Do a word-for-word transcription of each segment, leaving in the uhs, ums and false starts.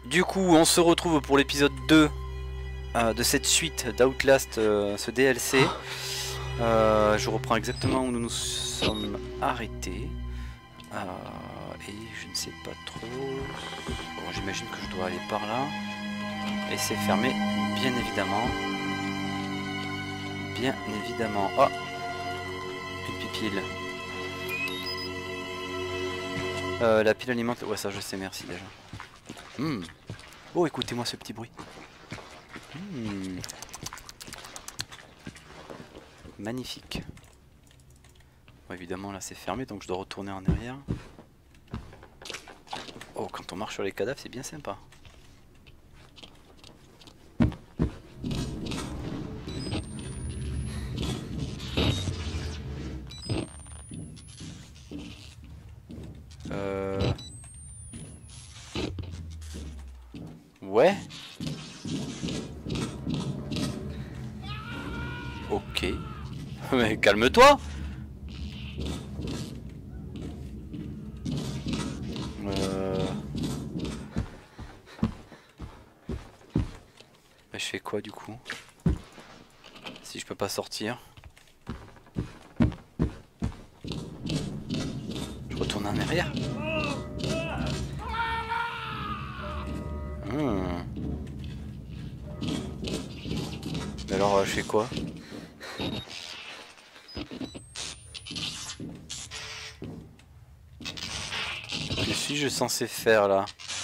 Du coup, on se retrouve pour l'épisode deux euh, de cette suite d'Outlast, euh, ce D L C. Euh, je reprends exactement où nous nous sommes arrêtés. Euh, et je ne sais pas trop... Bon, j'imagine que je dois aller par là. Et c'est fermé, bien évidemment. Bien évidemment. Oh, une pipile. Euh, la pile alimente... Ouais, ça je sais, merci déjà. Mmh. Oh, écoutez-moi ce petit bruit. Mmh. Magnifique. Bon, évidemment, là c'est fermé, donc je dois retourner en arrière. Oh, quand on marche sur les cadavres, c'est bien sympa. Euh... Ouais. Ok. Mais calme-toi. Euh... Bah, je fais quoi du coup? Si je peux pas sortir. Je retourne en arrière. Hmm. Mais alors euh, je fais quoi? Que suis-je censé faire là?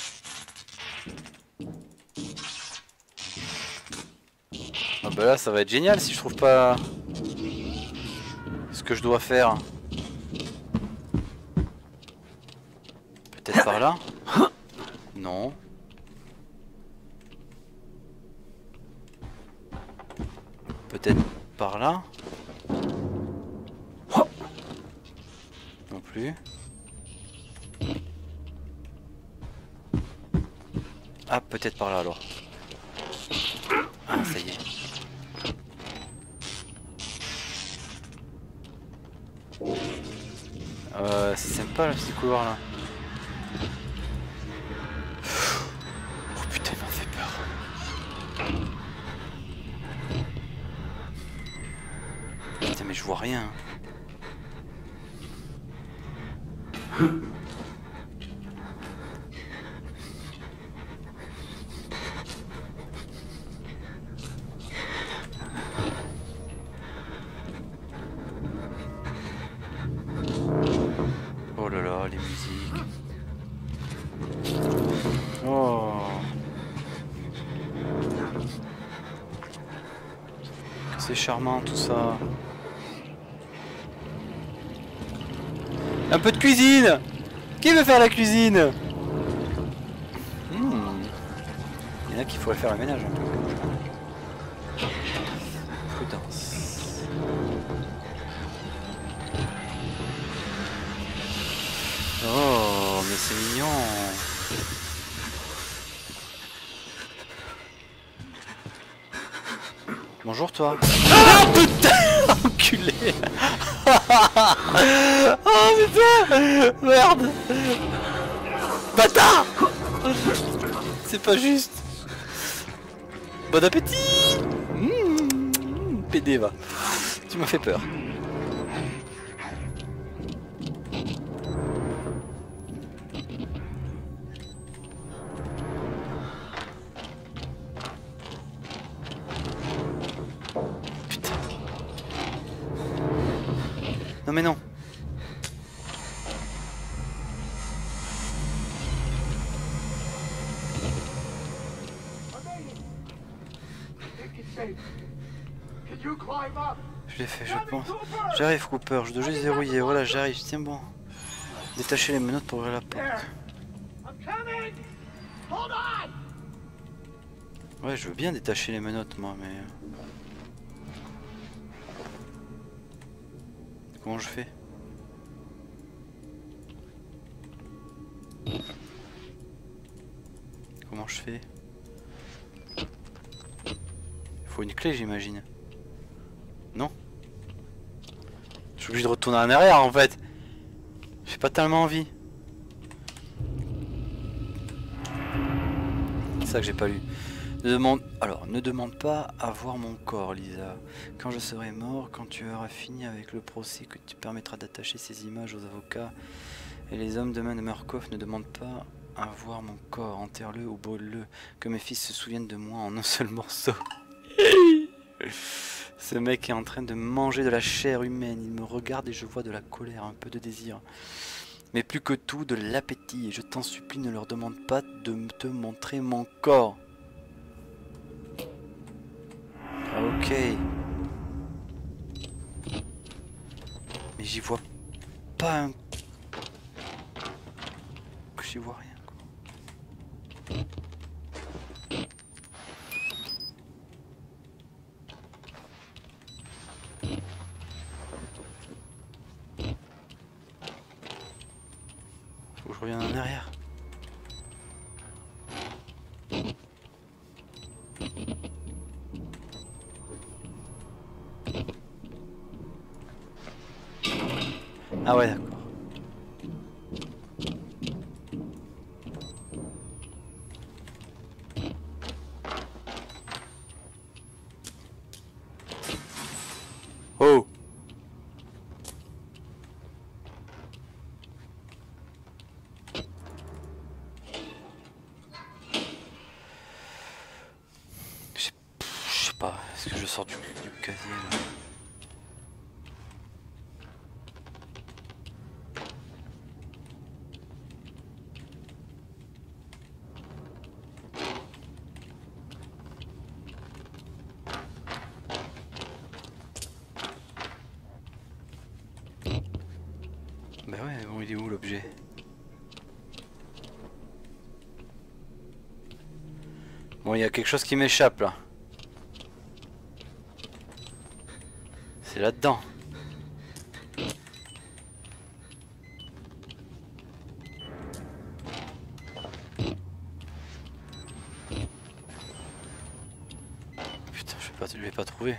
Ah bah là ça va être génial si je trouve pas ce que je dois faire. Peut-être par là? Non. Peut-être par là? Non plus. Ah, peut-être par là alors. Ah, ça y est. Euh, c'est sympa là, ce couloir là. Oh putain, il m'a fait peur. Putain, mais je vois rien. Oh là là, les musiques. Oh. C'est charmant tout ça. Un peu de cuisine. Qui veut faire la cuisine? hmm. Il y en a qui pourraient faire le ménage. Prudence. Oh, mais c'est mignon. Bonjour toi. Ah putain, enculé. Oh putain, merde. Bâtard. C'est pas juste. Bon appétit. Mmh, P D va. Tu m'as fait peur. Non mais non. Je l'ai fait, je pense. J'arrive, Cooper. Je dois juste verrouiller. Voilà, j'arrive. Tiens bon. Détacher les menottes pour ouvrir la porte. Ouais, je veux bien détacher les menottes, moi, mais... Comment je fais? Comment je fais? Il faut une clé, j'imagine. Non? Je suis obligé de retourner en arrière, en fait. J'ai pas tellement envie. c'est ça que j'ai pas lu. Ne demande... Alors, ne demande pas à voir mon corps, Lisa. Quand je serai mort, quand tu auras fini avec le procès, que tu permettras d'attacher ces images aux avocats et les hommes de main de Murkoff, ne demande pas à voir mon corps. Enterre-le ou brûle-le. Que mes fils se souviennent de moi en un seul morceau. Ce mec est en train de manger de la chair humaine. Il me regarde et je vois de la colère, un peu de désir. Mais plus que tout, de l'appétit. Et je t'en supplie, ne leur demande pas de te montrer mon corps. Ok. Mais j'y vois pas un... J'y vois rien, quoi. Faut que je revienne en arrière. Ah ouais, d'accord. Oh! Je sais, je sais pas, est-ce que je sors du, du casier là? Bah ouais, bon, il est où l'objet? Bon, il y a quelque chose qui m'échappe là. C'est là-dedans. Putain, je vais pas, je vais pas trouver.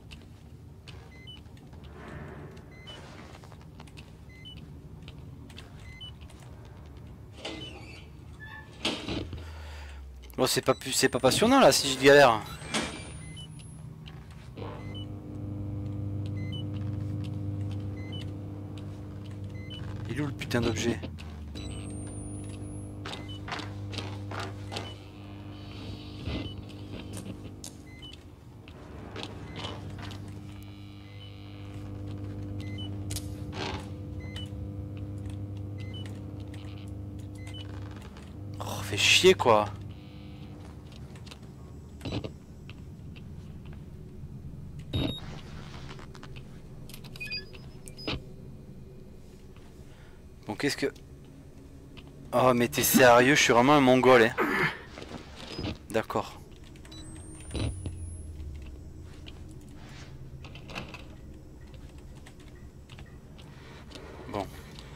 Bon, c'est pas plus, c'est pas passionnant là si je galère. Il est où le putain d'objet? Oh, fait chier quoi. Bon, qu'est-ce que... Oh, mais t'es sérieux, je suis vraiment un mongol, hein. D'accord. Bon.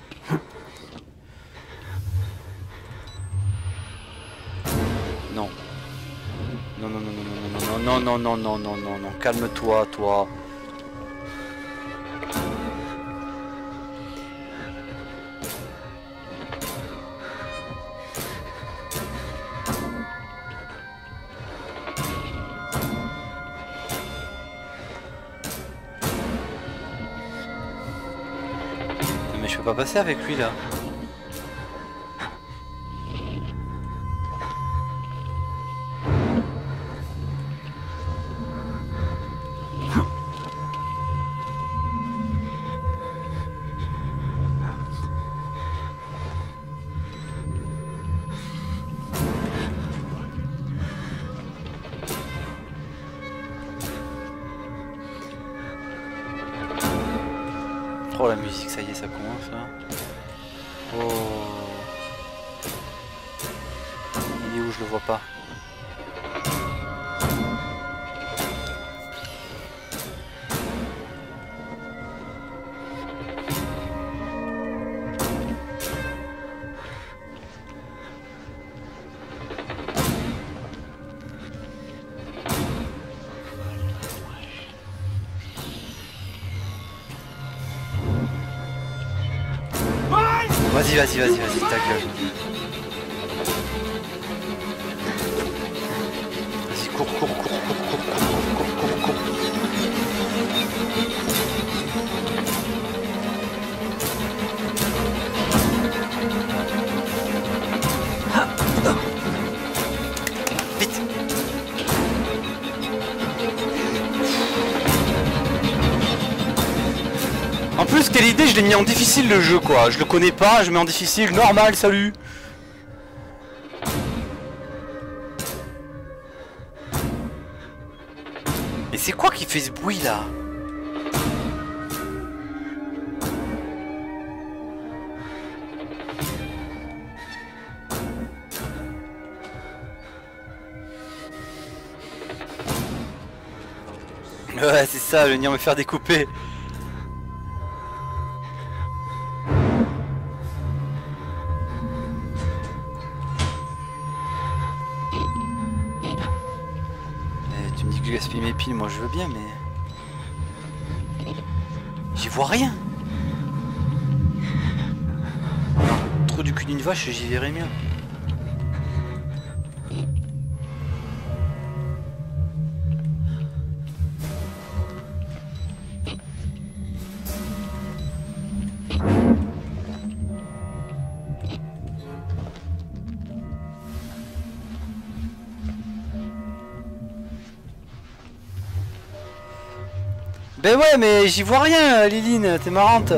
Non. Non, non, non, non, non, non, non, non, non, non, non, non, non, calme-toi, toi. Mais je peux pas passer avec lui là. Oh la musique, ça y est, ça commence là. Oh. Il est où? Je le vois pas. Vas-y, vas-y, vas-y, vas-y, ta gueule. l'ai mis en difficile le jeu quoi. Je le connais pas, je mets en difficile, normal, salut. Et c'est quoi qui fait ce bruit là? Ouais, c'est ça, venir me faire découper. Eh, tu me dis que je gaspille mes piles, moi je veux bien, mais... J'y vois rien. Trop du cul d'une vache, j'y verrai mieux. Ben ouais, mais j'y vois rien, Liline, t'es marrante.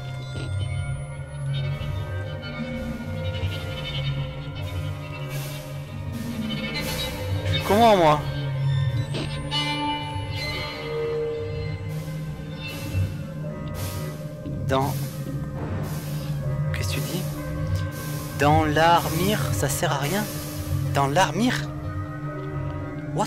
Je fais comment, moi? Dans... Qu'est-ce que tu dis? Dans l'armure, ça sert à rien? Dans l'armure? What?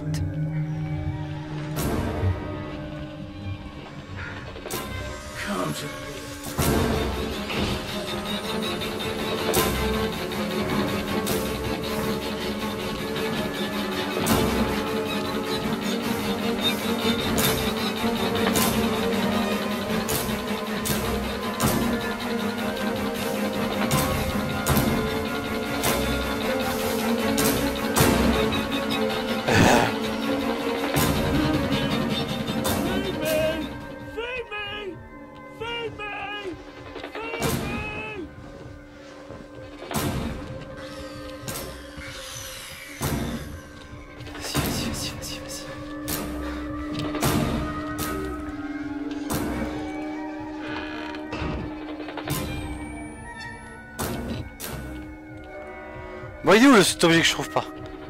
Bon, il est où le cet objet que je trouve pas?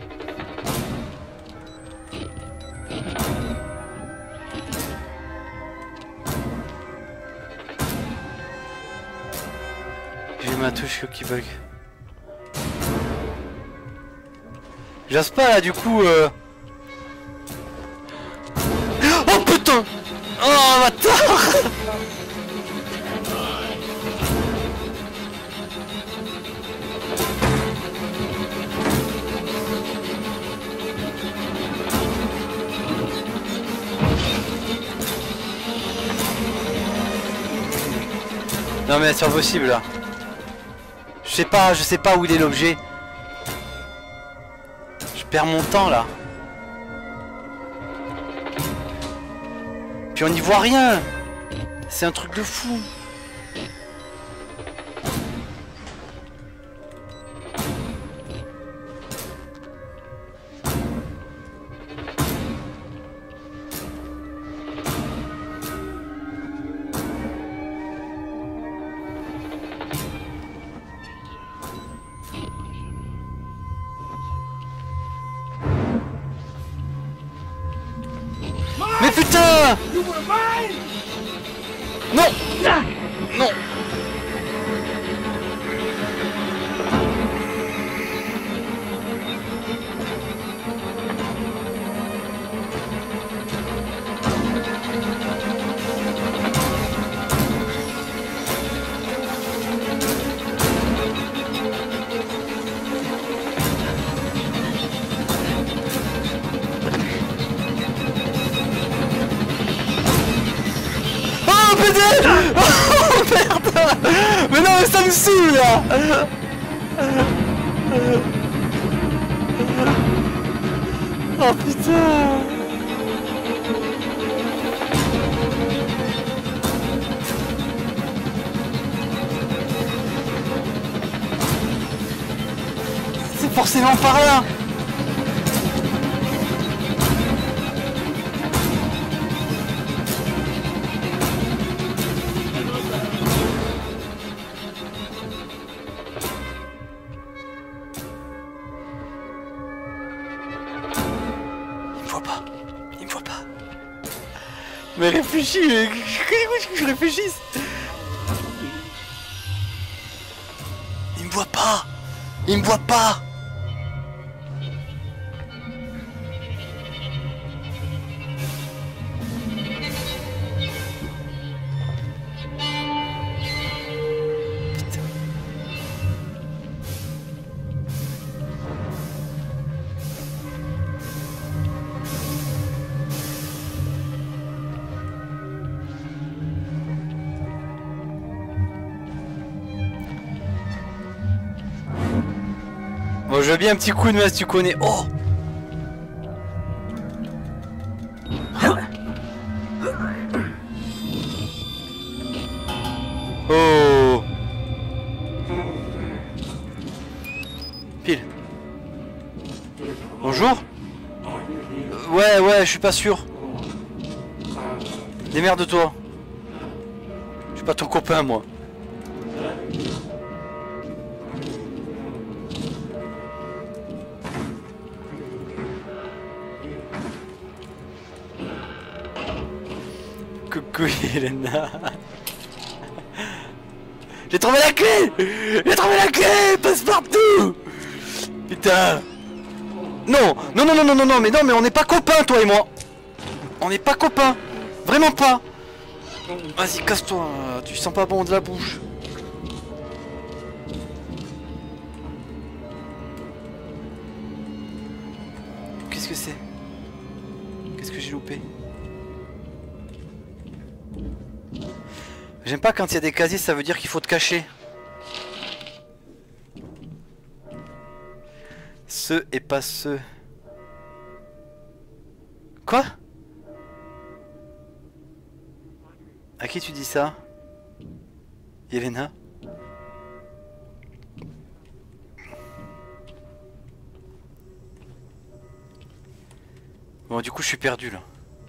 J'ai ma touche qui bug. J'ose pas là du coup euh... Oh putain! Oh bâtard! Non mais c'est impossible là. Je sais pas, je sais pas où il est l'objet. Je perds mon temps là. Puis on n'y voit rien. C'est un truc de fou. Mais putain! Non! Non! Oh merde! Mais non mais ça me saoule là! Oh putain! C'est forcément par là! Mais réfléchis, mais que je réfléchisse. Il me voit pas. Il me voit pas. Bon, je veux bien un petit coup de main si tu connais. Oh! Oh! Pile. Bonjour? Ouais, ouais, je suis pas sûr. Démerde-toi. Je suis pas ton copain, moi. Coucou Yelena. J'ai trouvé la clé. J'ai trouvé la clé. Passe partout. Putain. Non, non, non, non, non, non, non, mais non, mais on n'est pas copains, toi et moi. On n'est pas copains. Vraiment pas. Vas-y, casse-toi. Tu sens pas bon de la bouche. Qu'est-ce que c'est? Qu'est-ce que j'ai loupé? J'aime pas quand il y a des casiers, ça veut dire qu'il faut te cacher. Ce et pas ce. Quoi? À qui tu dis ça? Yelena? Bon, du coup je suis perdu là.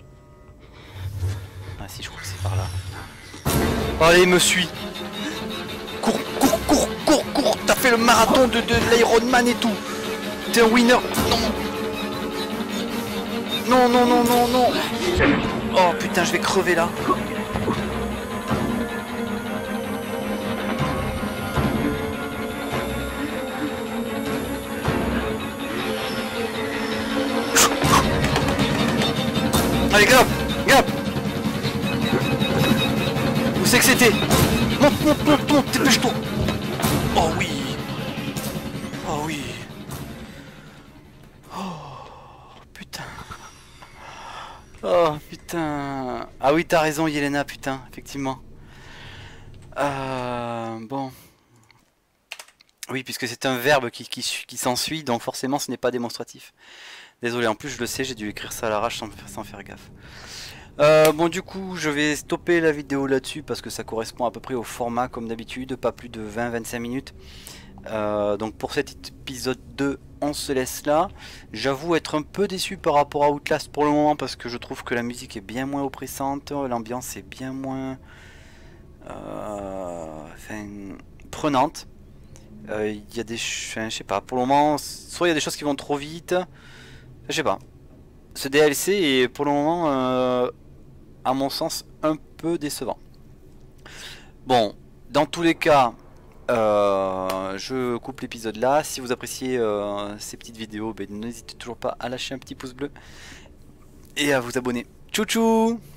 Ah si, je crois que c'est par là. Allez, il me suit. Cours, cours, cours, cours, cours. T'as fait le marathon de, de l'Ironman et tout. T'es un winner. Non. Non, non, non, non, non. Oh putain, je vais crever là. Allez, galope, galope. Où c'est que c'était? Monte, monte, monte, monte, dépêche-toi. Oh oui. Oh oui. Oh putain. Oh putain. Ah oui, t'as raison Yelena, putain, effectivement. Euh, bon. Oui, puisque c'est un verbe qui, qui, qui s'ensuit, donc forcément ce n'est pas démonstratif. Désolé, en plus je le sais, j'ai dû écrire ça à l'arrache sans, sans faire gaffe. Euh, bon, du coup je vais stopper la vidéo là-dessus parce que ça correspond à peu près au format comme d'habitude, pas plus de vingt à vingt-cinq minutes. Euh, donc pour cet épisode deux, on se laisse là. J'avoue être un peu déçu par rapport à Outlast pour le moment parce que je trouve que la musique est bien moins oppressante, l'ambiance est bien moins euh, enfin, prenante. Il euh, y a des... Enfin, je sais pas, pour le moment, soit il y a des choses qui vont trop vite, je sais pas. Ce D L C est pour le moment, euh, à mon sens, un peu décevant. Bon, dans tous les cas, euh, je coupe l'épisode là. Si vous appréciez euh, ces petites vidéos, ben, n'hésitez toujours pas à lâcher un petit pouce bleu et à vous abonner. Tchou tchou!